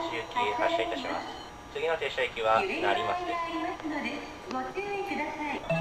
町行き発車いたします。次の停車駅は成増です。 ご注意ください。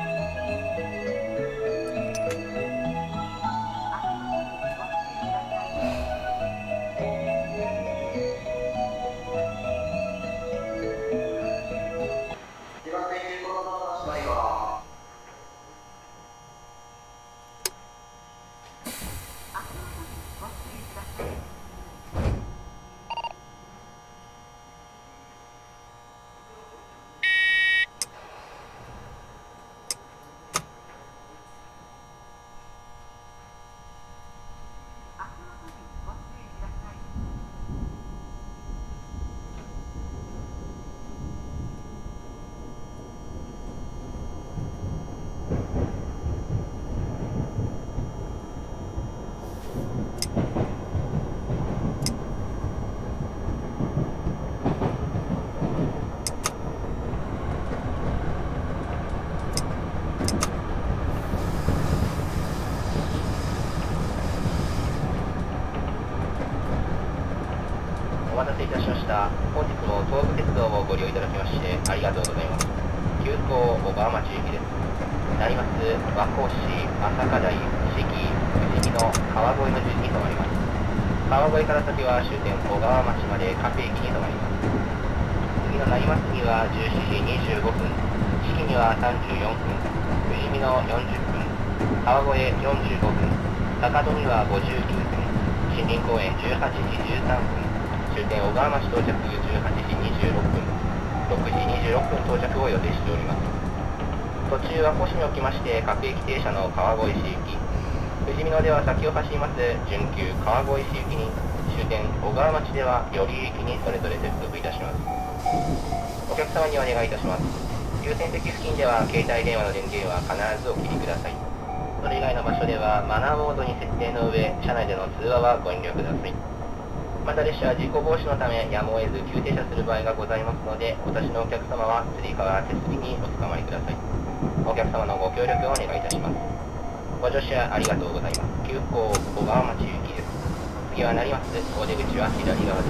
お待たせいたしました。本日も東武鉄道をご利用いただきましてありがとうございます。急行小川町行きです。成増、和光市、朝霞台、四季、富士見の川越の順に停まります。川越から先は終点小川町まで各駅に停まります。次の成増には17時25分、四季には34分、富士見の40分、川越45分、高戸には59分、森林公園18時13分、終点小川町到着18時26分、6時26分到着を予定しております。途中は越におきまして各駅停車の川越市行き、富士見野では先を走ります準急川越市行きに、終点小川町では寄居行きにそれぞれ接続いたします。お客様にお願いいたします。優先席付近では携帯電話の電源は必ずお切りください。それ以外の場所ではマナーモードに設定の上、車内での通話はご遠慮ください。また列車は事故防止のためやむを得ず急停車する場合がございますので、お立ちのお客様はつり革手すりにおつかまりください。お客様のご協力をお願いいたします。ご乗車ありがとうございます。急行小川町行きです。次は成増、お出口は左側です。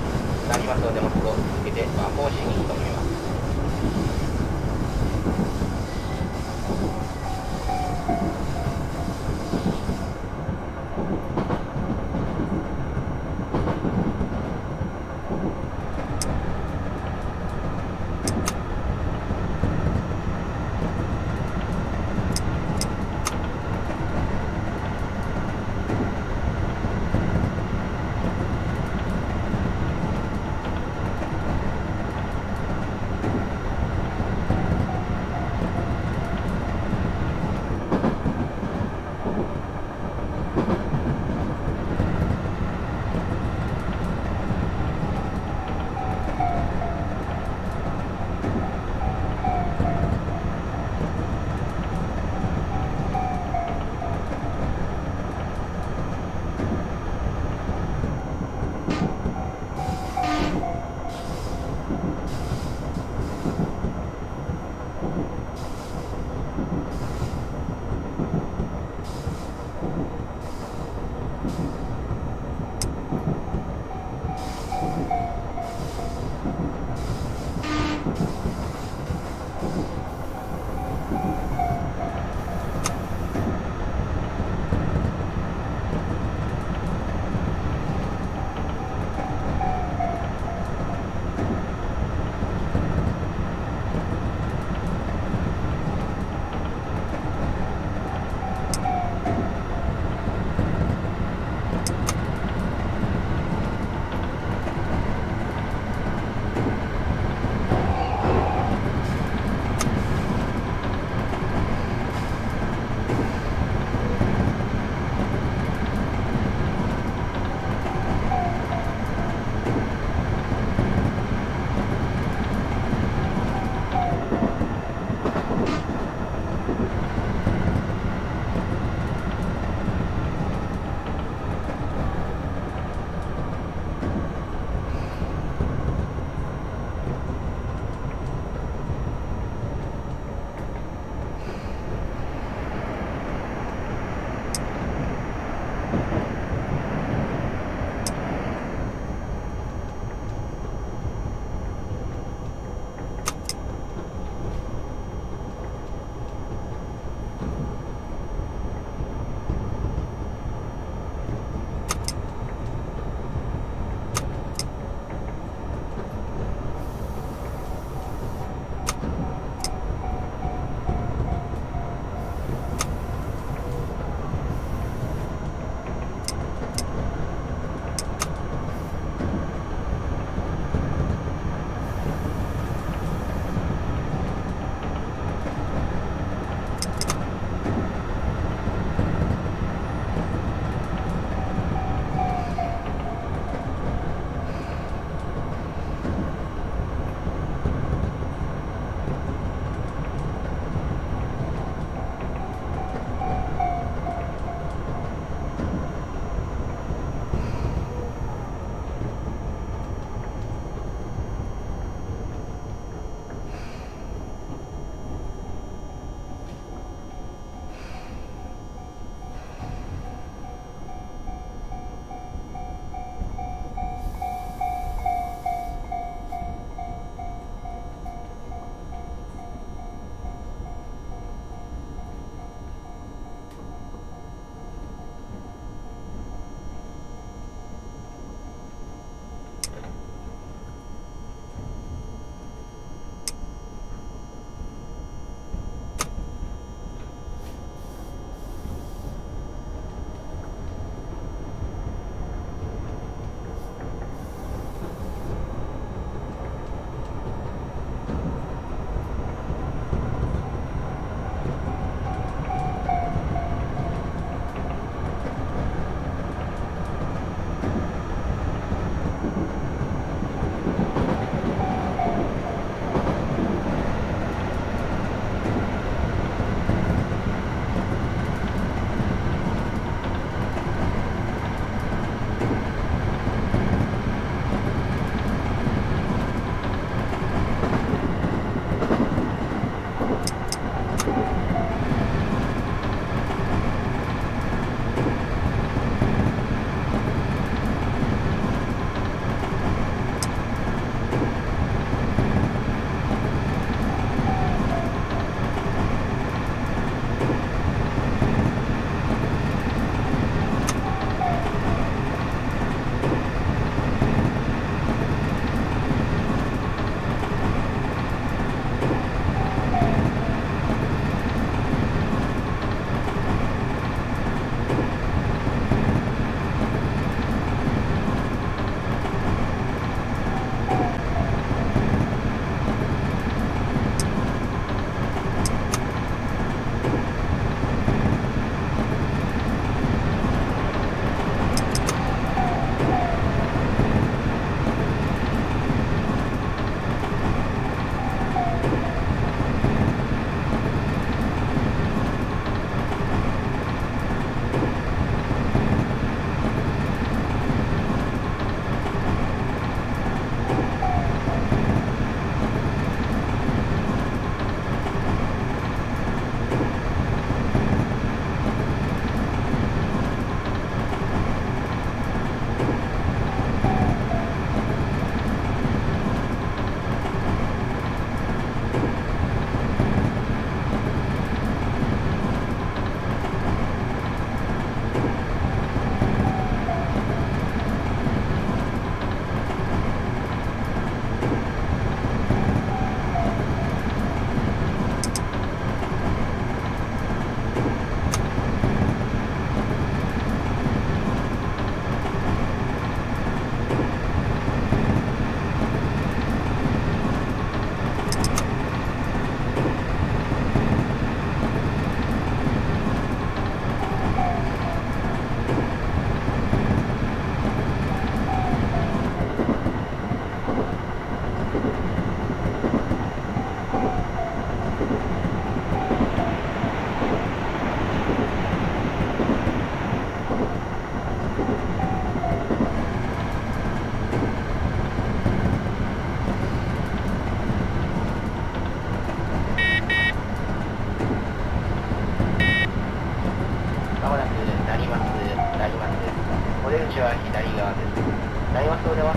成増を出ますと続けて和光市に停めます。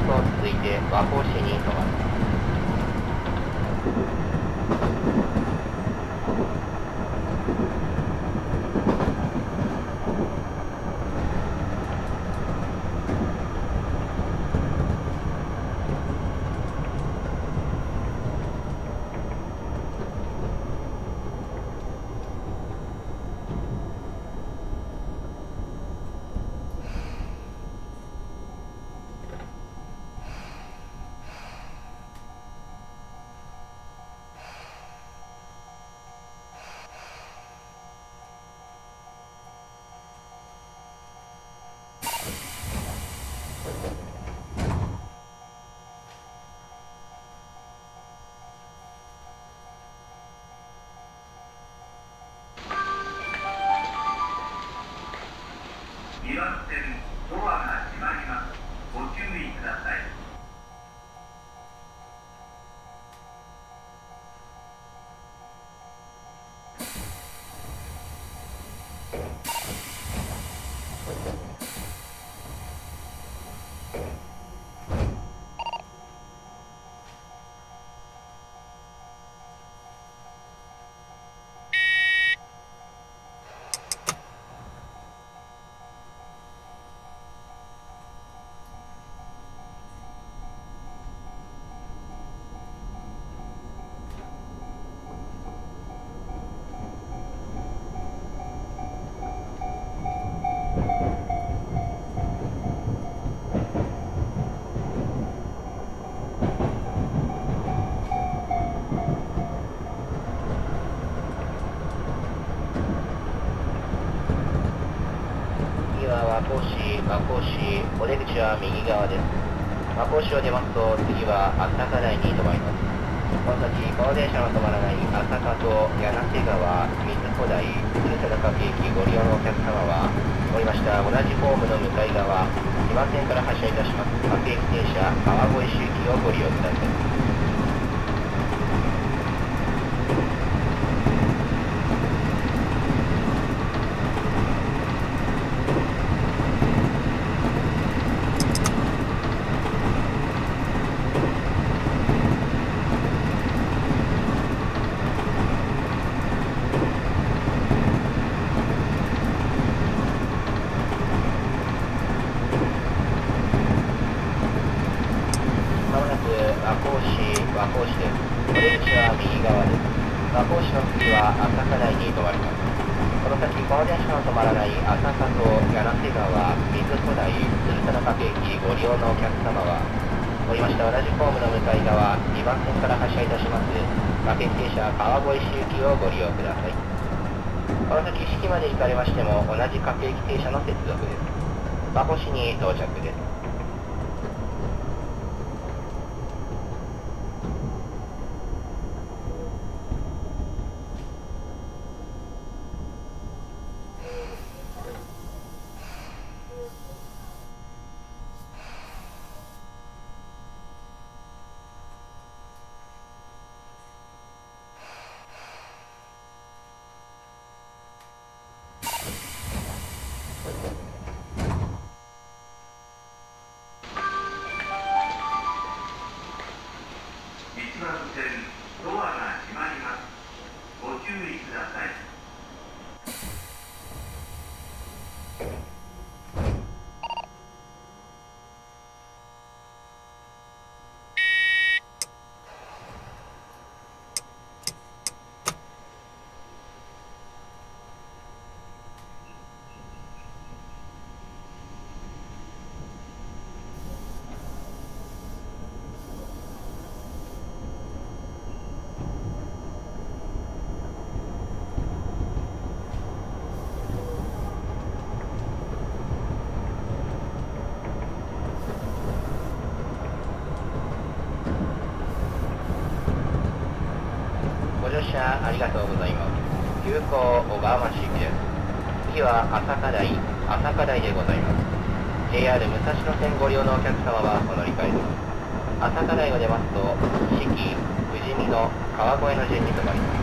と続いて和光市に停まる。 2番線ドアが閉まります。ご注意ください。 和光市、お出口は右側です。和光市を出ますと、次は朝霞台に停まります。この先、この電車の止まらない朝霞と柳瀬川、水穂台、鶴田中駅ご利用のお客様は、降りました同じホームの向かい側、2番線から発車いたします。各駅停車、川越市行きをご利用ください。和光市です。お出口は右側です。和光市の次は朝霞台に停まります。この先、この電車の止まらない朝霞と柳瀬川、水穂台、鶴田中駅ご利用のお客様は、降りました同じホームの向かい側、2番線から発車いたします。各駅停車、川越市行きをご利用ください。この先、式まで行かれましても、同じ各駅停車の接続です。和光市に到着です。 1番線ドアが閉まります。ご注意ください。 ご乗車ありがとうございます。急行小川町行きです。次は朝霞台でございます。JR 武蔵野線ご利用のお客様はお乗り換えです。朝霞台を出ますと、四季、富士見の川越の順に停まります。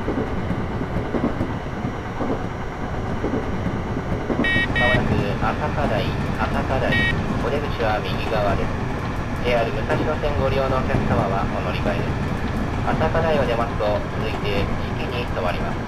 お出口は右側です。JR 武蔵野線ご利用のお客様はお乗り換えです。朝霞台を出ますと、続いて四季に停まります。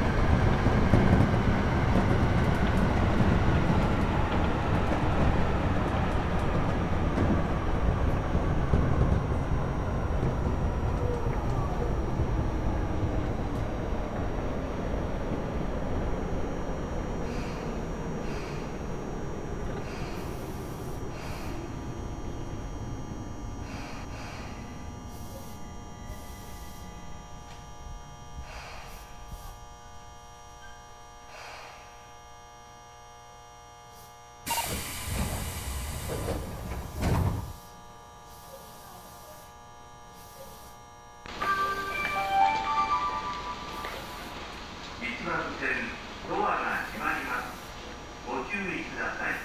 1番線ドアが閉まります。ご注意ください。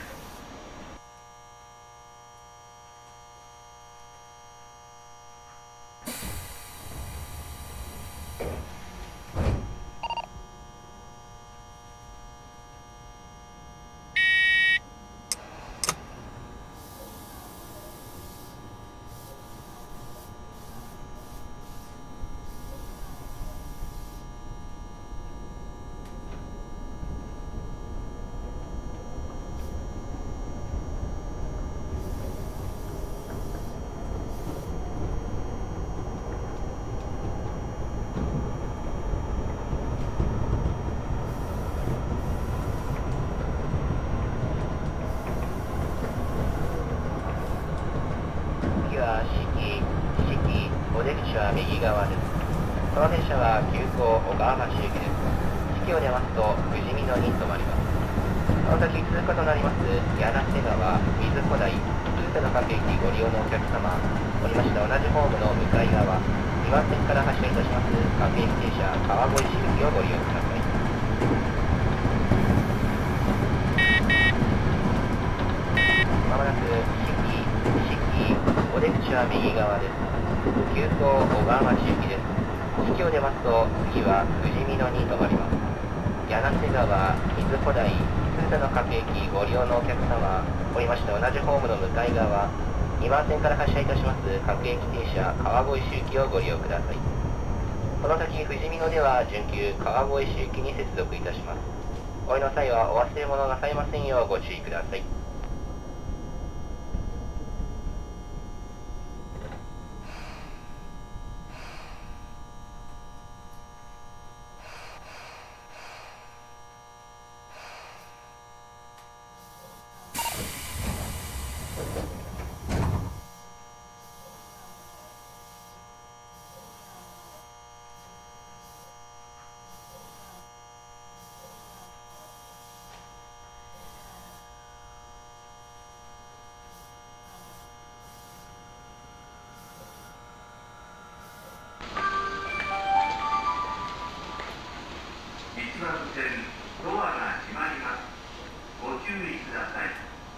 お出口は右側です。この電車は急行小川町行きです。四季を出ますと富士見野に停まります。この先通過となります柳瀬川、水穂台、すべての各駅ご利用のお客様、おりました同じホームの向かい側、2番線から発車いたします各駅停車川越市行きをご利用ください。まもなく四季、お出口は右側です。急行小川町行きです。四季を出ますと次は富士見野に停まります。柳瀬川、水穂台、すべての各駅ご利用のお客様、おりまして同じホームの向かい側、2番線から発車いたします各駅停車川越市行きをご利用ください。この先富士見野では準急川越市行きに接続いたします。お降りの際はお忘れ物なさいませんようご注意ください。1番線ドアが閉まります。ご注意ください。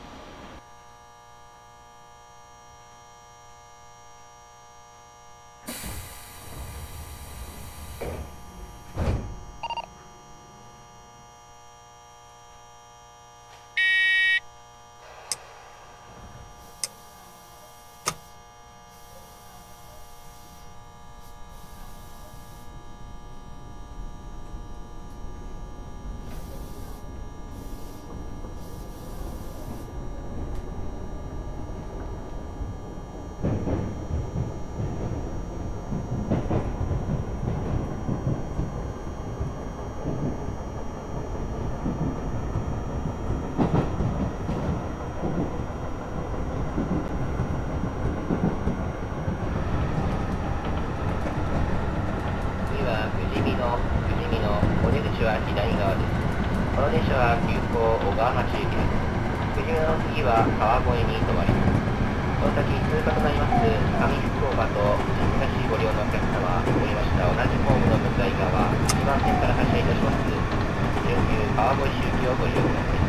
お出口は左側です。この電車は急行小川町行きです。富士見野の次は川越に停まります。この先通過となります上福岡と新東ご利用のお客様、おりました同じホームの向かい側、1番線から発車いたします準急川越市行きをご利用ください。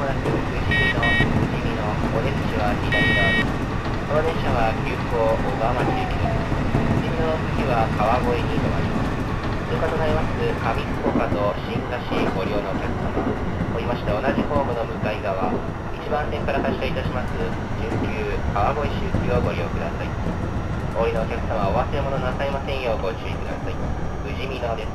なく富士見のお出口は左側です。この電車は急行小川町行きです。富士見の次は川越に停まります。通過となります上福岡と新河岸ご利用のお客様、おりまして同じホームの向かい側、1番線から発車いたします準急川越市行きをご利用ください。お降りのお客様、お忘れ物なさいませんようご注意ください。富士見のです。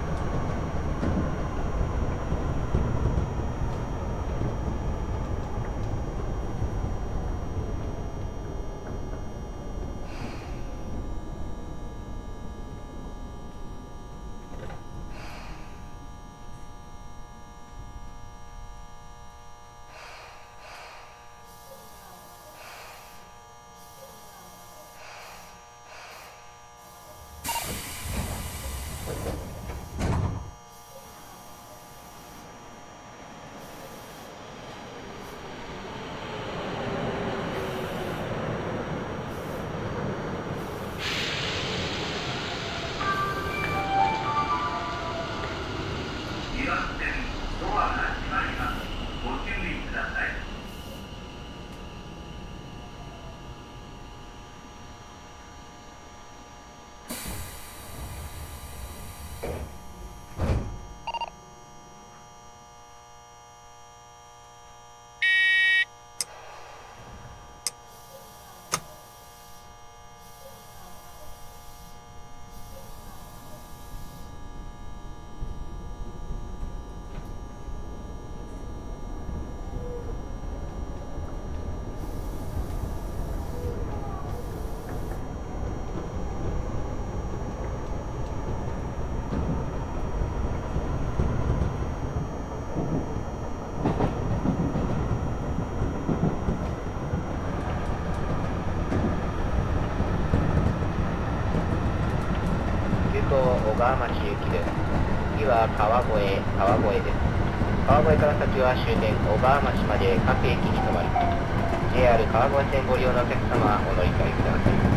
小川町行きです。次は川越です。川越から先は終点小川町まで各駅に停まります。JR 川越線ご利用のお客様、お乗り換えください。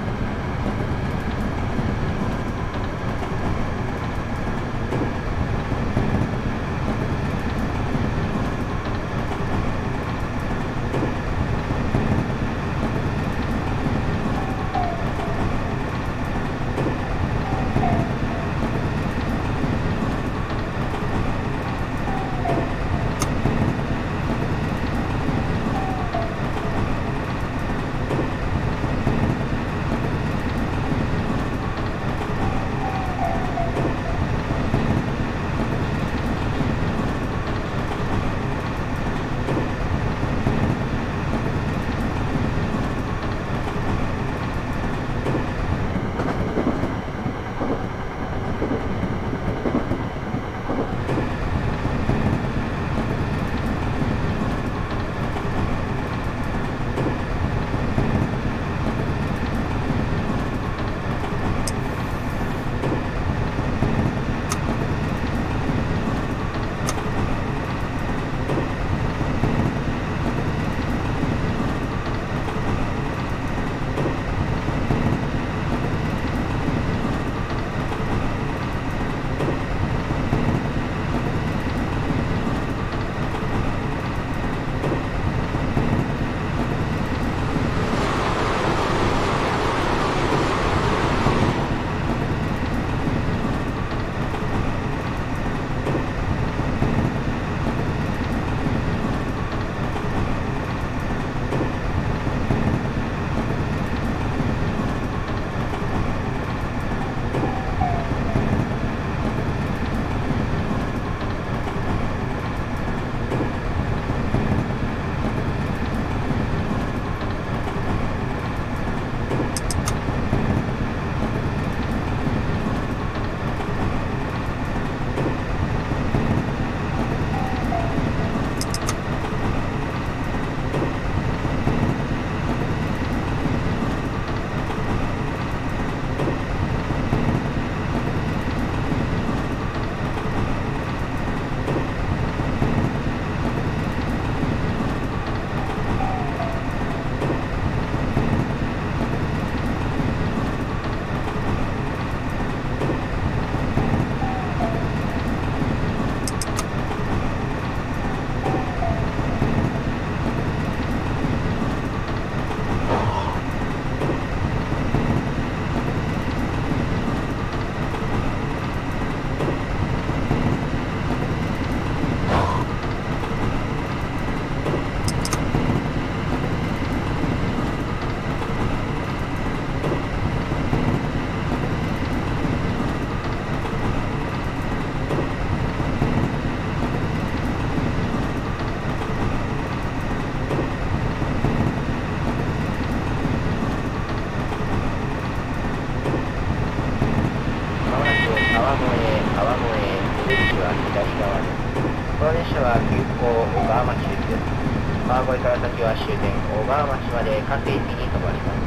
川越から先は終点小川町まで各駅に停まります。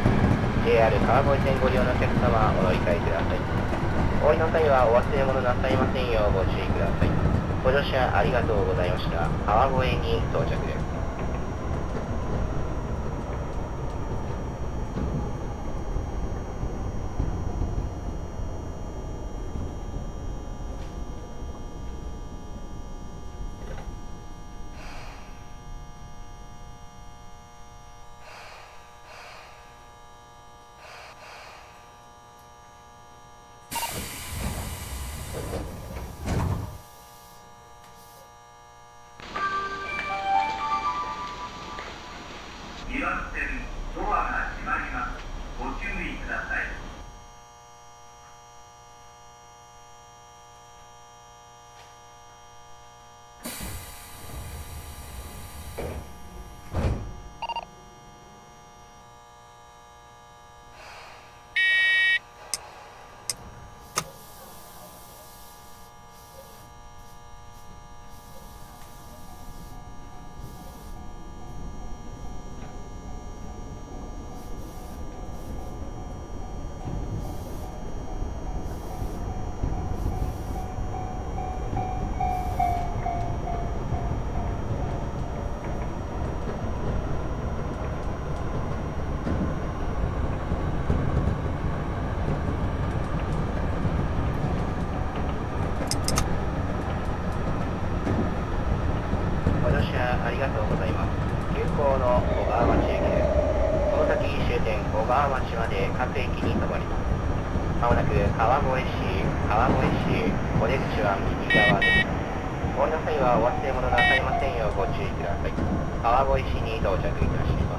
JR 川越線ご利用のお客様、お乗り換えください。お降りの際はお忘れ物なさいませんようご注意ください。ご乗車ありがとうございました。川越に到着です。 2番線ドアが閉まります。ご注意ください。 ご乗車ありがとうございます。急行の小川町駅です。この先終点小川町まで各駅に停まります。まもなく川越市お出口は右側です。お降りの際はお忘れ物なさいませんようご注意ください。川越市に到着いたします。